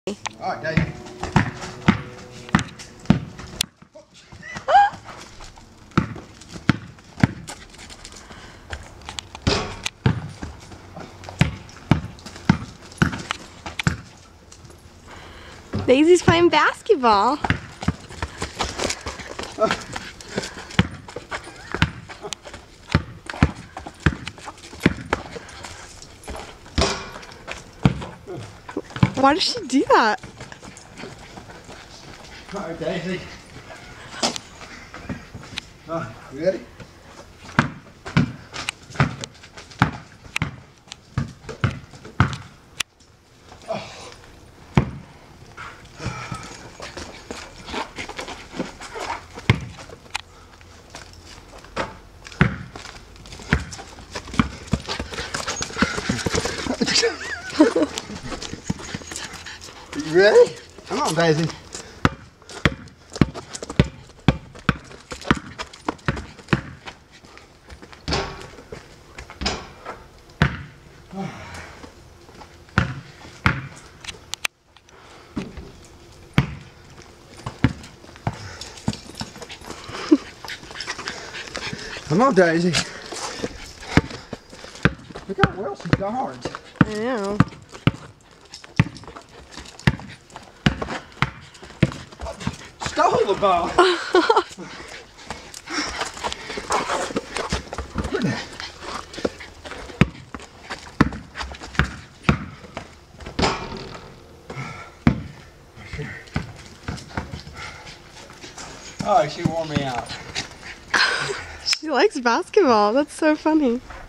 Alright, Daisy. Daisy's playing basketball. Why does she do that? Alright, Daisy. You ready? You ready? Come on, Daisy. Come on, Daisy. Look how well she guards. I know. Stole the ball. Oh, she wore me out. She likes basketball. That's so funny.